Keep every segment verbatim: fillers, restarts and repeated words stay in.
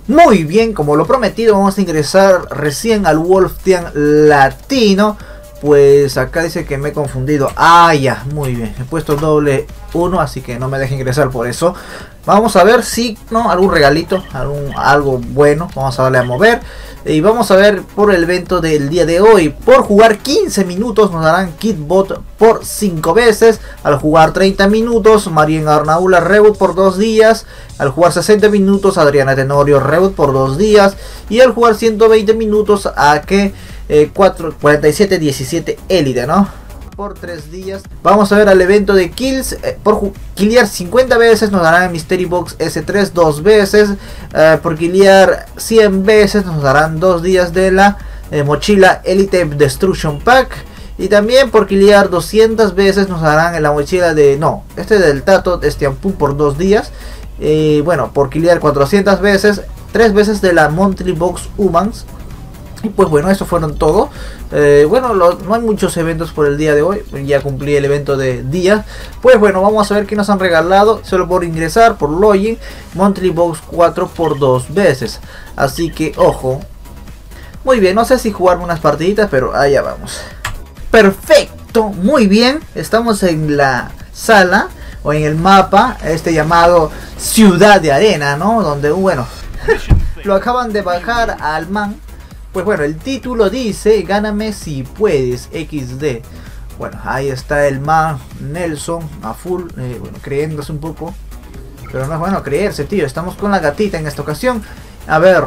Muy bien, como lo prometido, vamos a ingresar recién al Wolfteam Latino. Pues acá dice que me he confundido. Ah, ya, muy bien. He puesto doble uno, así que no me deje ingresar por eso. Vamos a ver si, ¿no? Algún regalito, algún, algo bueno. Vamos a darle a mover. Y vamos a ver por el evento del día de hoy. Por jugar quince minutos nos darán Kitbot por cinco veces. Al jugar treinta minutos, Marien Arnaula Reboot por dos días. Al jugar sesenta minutos, Adriana Tenorio Reboot por dos días. Y al jugar ciento veinte minutos, a que eh, cuarenta y siete diecisiete Elite, ¿no? Por tres días. Vamos a ver al evento de kills. Eh, por killear cincuenta veces nos darán Mystery Box ese tres dos veces. Eh, por killear cien veces nos darán dos días de la eh, mochila Elite Destruction Pack. Y también por killear doscientas veces nos darán en la mochila de... No, este del Tato de Stiampú por dos días. Y eh, bueno, por killear cuatrocientas veces, tres veces de la Monthly Box Humans. Y pues bueno, eso fueron todo. Eh, bueno, lo, no hay muchos eventos por el día de hoy. Ya cumplí el evento de día. Pues bueno, vamos a ver qué nos han regalado. Solo por ingresar, por login, Monthly Box cuatro por dos veces. Así que ojo. Muy bien, no sé si jugarme unas partiditas, pero allá vamos. Perfecto, muy bien. Estamos en la sala o en el mapa, este llamado Ciudad de Arena, ¿no? Donde, bueno, lo acaban de bajar al man. Pues bueno, el título dice, gáname si puedes, equis de. Bueno, ahí está el man Nelson a full, eh, bueno, creyéndose un poco. Pero no es bueno creerse, tío, estamos con la gatita en esta ocasión. A ver.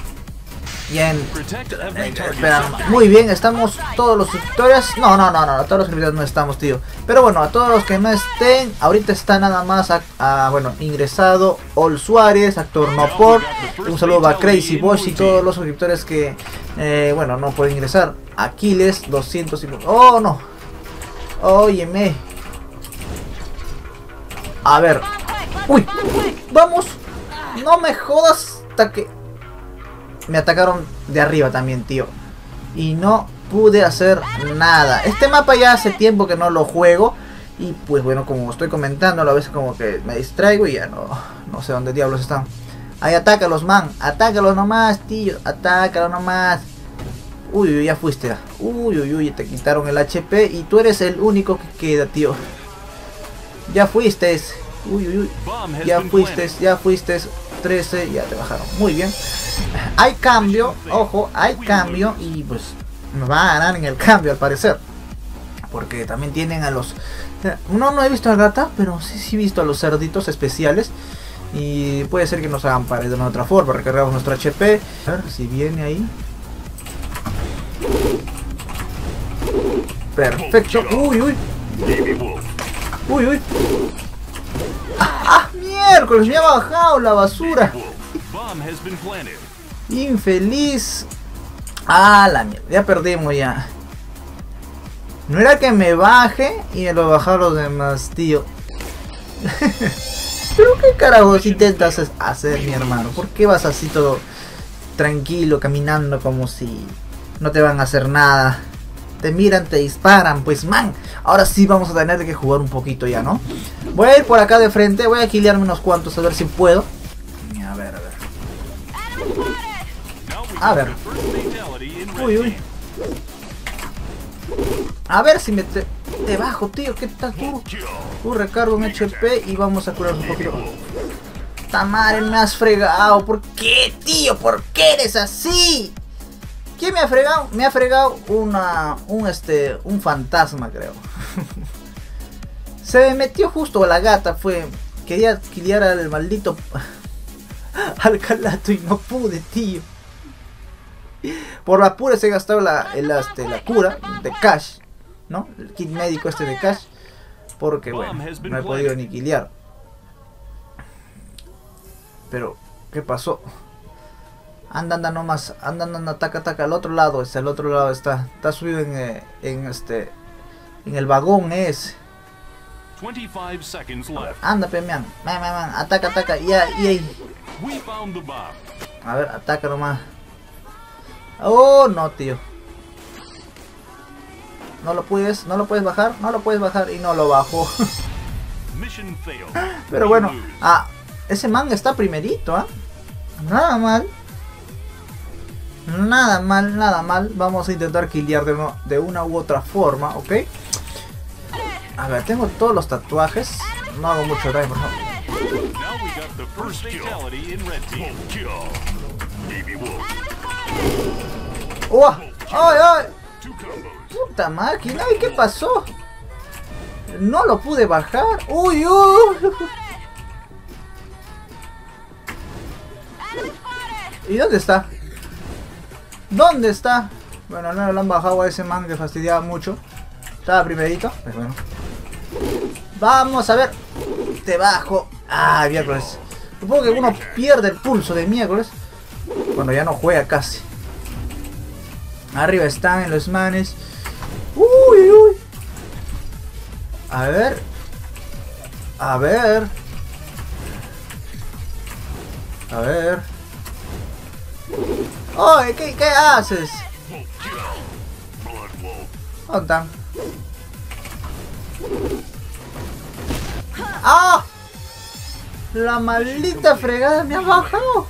Bien. Eh, espera, muy bien, estamos todos los suscriptores. No, no, no, no, todos los suscriptores no estamos, tío. Pero bueno, a todos los que no estén, ahorita está nada más, a, a, bueno, ingresado Ol Suárez, Actor Nopor. Un saludo a Crazy Bosch y todos los suscriptores que, eh, bueno, no pueden ingresar. Aquiles, doscientos cincuenta. Oh, no. Óyeme. A ver. Uy, vamos. No me jodas hasta que... Me atacaron de arriba también, tío. Y no pude hacer nada. Este mapa ya hace tiempo que no lo juego. Y pues bueno, como estoy comentando, a veces como que me distraigo y ya no, no sé dónde diablos están. Ahí, atácalos, man. Atácalos nomás, tío. Atácalos nomás. Uy, uy, ya fuiste. Uy, uy, uy, te quitaron el H P. Y tú eres el único que queda, tío. Ya fuiste. Uy, uy, uy. Ya fuiste, ya fuiste. trece, ya te bajaron. Muy bien. Hay cambio, ojo, hay cambio. Y pues me va a ganar en el cambio al parecer. Porque también tienen a los... No, no he visto a Gata, pero sí, sí he visto a los cerditos especiales. Y puede ser que nos hagan pared de una otra forma. Recargamos nuestro H P. A ver si viene ahí. Perfecto. Uy, uy. Uy, uy. ¡Ah, ah, miércoles! Me ha bajado la basura. Infeliz. Ah, la mierda. Ya perdimos ya. No era que me baje y me lo bajaron los demás, tío. Pero qué carajos intentas hacer, mi hermano. ¿Por qué vas así todo tranquilo, caminando como si no te van a hacer nada? Te miran, te disparan, pues man. Ahora sí vamos a tener que jugar un poquito ya, ¿no? Voy a ir por acá de frente, voy a killearme unos cuantos a ver si puedo. A ver, a ver. A ver. Uy, uy. A ver si me te, te bajo, tío. ¿Qué tal tú? Uh, recargo un H P y vamos a curarnos un poquito. Tamare, me has fregado. ¿Por qué, tío? ¿Por qué eres así? ¿Quién me ha fregado? Me ha fregado una, un, este, un fantasma, creo. Se me metió justo a la gata, fue... Quería killear al maldito... al calato y no pude, tío. Por la pura se he gastado la, el, este, la cura de Cash, ¿no? El kit médico este de Cash. Porque, bueno, no he podido ni killear. Pero, ¿qué pasó? Anda, anda nomás, anda, anda, ataca, ataca al otro lado, es al otro lado está, está subido en, eh, en este, en el vagón ese. Anda, pemean, man, man, man, ataca, ataca, ya, ya, ya. A ver, ataca nomás. Oh, no, tío. No lo puedes, no lo puedes bajar, no lo puedes bajar y no lo bajo. Pero bueno, ah, ese man está primerito, ¿ah? ¿eh? Nada mal. Nada mal, nada mal. Vamos a intentar killear de, uno, de una u otra forma, ¿ok? A ver, tengo todos los tatuajes. No hago mucho daño, por favor. ¡Uah! ¡Ay, ay! ¡Puta máquina! ¿Y qué pasó? No lo pude bajar. ¡Uy, uy! ¿Y dónde está? ¿Dónde está? Bueno, no lo han bajado a ese man que fastidiaba mucho. Estaba primerito. Pues bueno. Vamos a ver. Te bajo. Ah, miércoles. Supongo que uno pierde el pulso de miércoles cuando ya no juega casi. Arriba están los manes. Uy, uy. A ver. A ver. A ver. Oye, ¿qué, qué haces? ¿Dónde están? ¡Ah! La maldita fregada me ha bajado.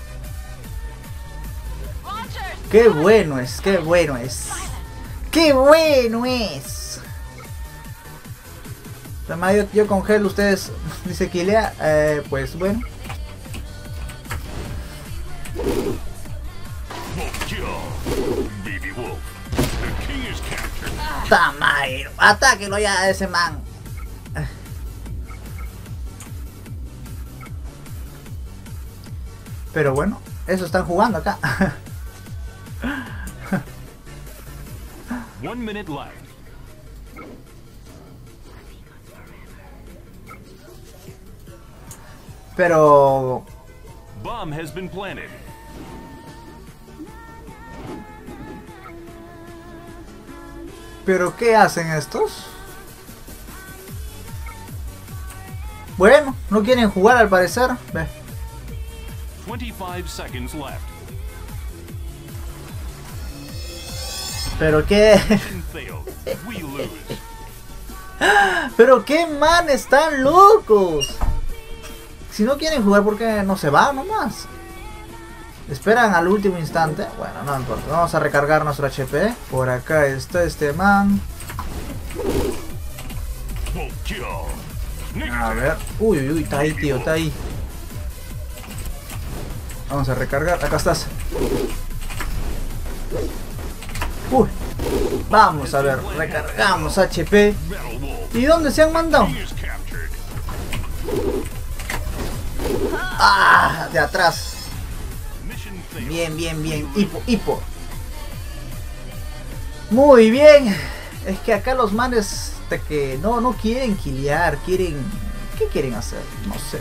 ¡Qué bueno es! ¡Qué bueno es! ¡Qué bueno es! Además, yo, yo con gel, ustedes dice kilea, eh, pues bueno. ¡Tamairo! ¡Atáquelo ya a ese man! Pero bueno, eso están jugando acá. One minute left. Pero... Bomb has been planted. ¿Pero qué hacen estos? Bueno, no quieren jugar al parecer. Ve. twenty-five seconds left. ¿Pero qué? We lose. ¿Pero qué man? Están locos. Si no quieren jugar, ¿por qué no se van nomás? Esperan al último instante. Bueno, no importa. Vamos a recargar nuestro H P. Por acá está este man. A ver. Uy, uy, uy. Está ahí, tío. Está ahí. Vamos a recargar. Acá estás. Uy. Vamos a ver. Recargamos H P. ¿Y dónde se han mandado? Ah, de atrás. Bien, bien, bien. Hipo, hipo. Muy bien. Es que acá los manes de que no, no quieren killear, quieren... ¿Qué quieren hacer? No sé.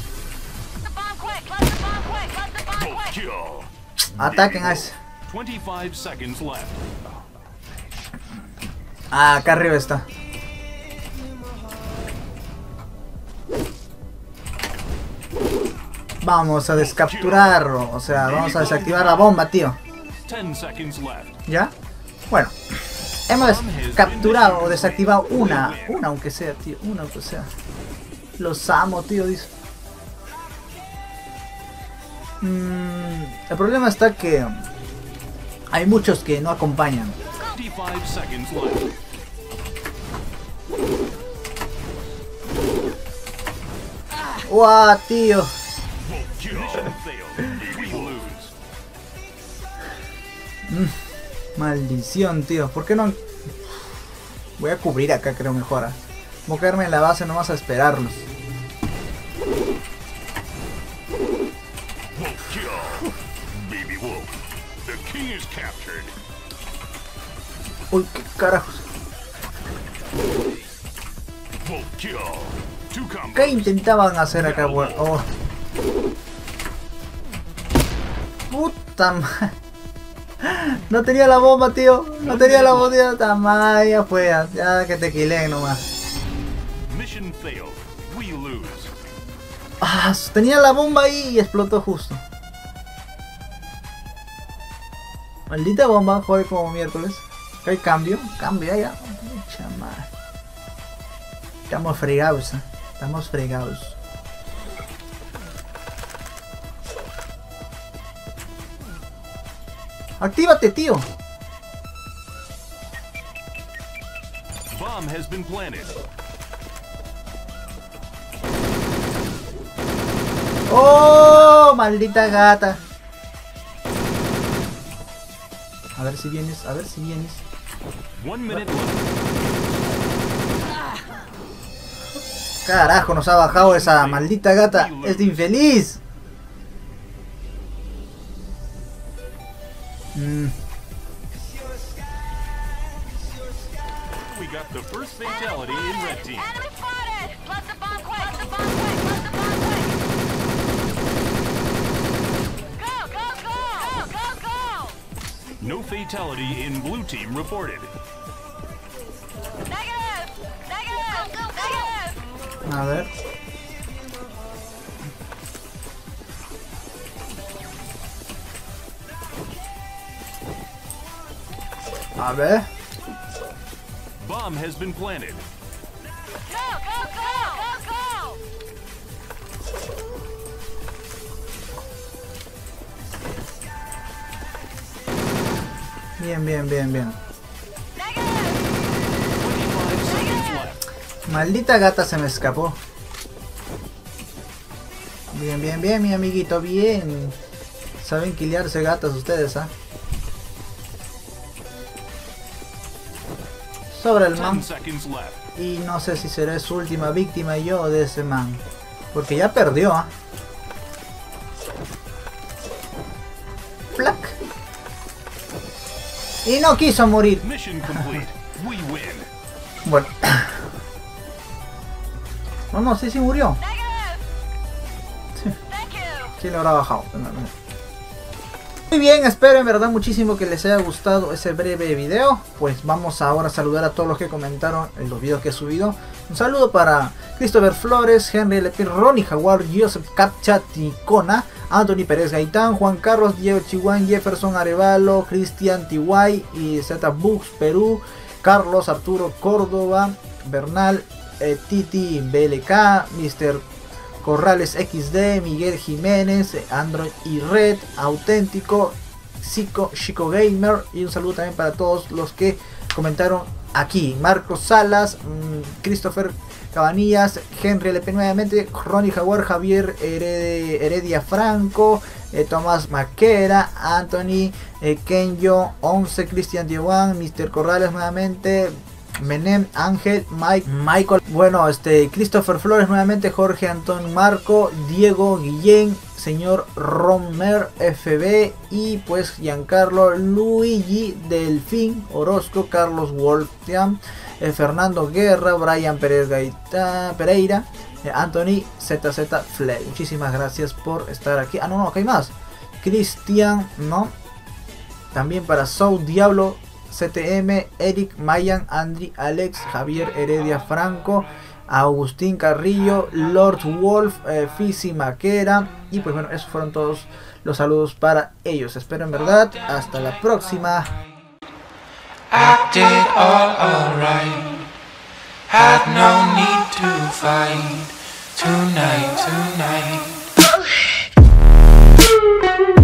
Ataquen a ese. Ah, acá arriba está. Vamos a descapturarlo. O sea, vamos a desactivar la bomba, tío. ¿Ya? Bueno. Hemos capturado o desactivado una. Una aunque sea, tío. Una aunque sea. Los amo, tío, dice. Mm, el problema está que hay muchos que no acompañan. ¡Guau, tío! Mm, maldición, tío. ¿Por qué no? Voy a cubrir acá, creo mejor. Voy a quedarme en la base nomás a esperarlos. Uy, qué carajos. ¿Qué intentaban hacer acá? Oh. Puta madre. No tenía la bomba, tío. No tenía la bomba, tío. Tamaya, fue. Ya que te quilé nomás. Ah, tenía la bomba ahí y explotó justo. Maldita bomba, joder como miércoles. ¿Hay cambio? Cambio ya. Chamar. Estamos fregados, ¿eh? Estamos fregados. Actívate, tío. Bomb has been planted. ¡Oh! Maldita gata. A ver si vienes, a ver si vienes. One minute left. Carajo, nos ha bajado esa maldita gata. Es de infeliz. Mm. We got the first fatality in red team. Enemy spotted! Let the bomb quick! Let the bomb quick! Let the bomb quick! Go, go, go! Go, go, go! No fatality in blue team reported. Negative! Negative! Go, go, negative! A ver. A ver. Bomb has been planted. Go, go, go! Go, go! Bien, bien, bien, bien. Negative! twenty-five seconds left. Maldita gata se me escapó. Bien, bien, bien, mi amiguito, bien. Saben quilearse gatas ustedes, ¿ah? Sobre el man. Ten seconds left. Y no sé si seré su última víctima yo de ese man. Porque ya perdió, ¿ah? Plac. Y no quiso morir. Mission complete. We win. Bueno. No, no, sí, sí murió. Negative! Thank you! ¿Quién le habrá bajado? No, no. Muy bien, espero en verdad muchísimo que les haya gustado ese breve video. Pues vamos ahora a saludar a todos los que comentaron en los videos que he subido. Un saludo para Christopher Flores, Henry Lepin, Ronnie Jaguar, Joseph Capchat Ticona, Anthony Pérez Gaitán, Juan Carlos, Diego Chihuán, Jefferson Arevalo, Cristian Tiwai y Z Books Perú, Carlos Arturo Córdoba, Bernal, eh, Titi B L K, mister Corrales equis de, Miguel Jiménez, Android y Red, Auténtico, Chico, Chico Gamer, y un saludo también para todos los que comentaron aquí. Marcos Salas, mmm, Christopher Cabanillas, Henry L P nuevamente, Ronnie Jaguar, Javier Hered Heredia Franco, eh, Tomás Maquera, Anthony, eh, Kenyo, once, Cristian Diowan, mister Corrales nuevamente, Menem, Ángel, Mike, Michael, bueno, este, Christopher Flores nuevamente, Jorge Antón Marco, Diego Guillén, señor Romer F B y pues Giancarlo Luigi Delfín Orozco, Carlos Wolftian, eh, Fernando Guerra, Brian Pérez Gaita, Pereira, eh, Anthony Z Z Flay. Muchísimas gracias por estar aquí. Ah, no, no, acá hay más. Cristian, ¿no? También para Soul Diablo, C T M, Eric, Mayan, Andri, Alex, Javier Heredia Franco, Agustín Carrillo, Lord Wolf, eh, Fisi Maquera. Y pues bueno, esos fueron todos los saludos para ellos. Espero en verdad. Hasta la próxima. Acted all alright. Had no need to fight. Tonight, tonight.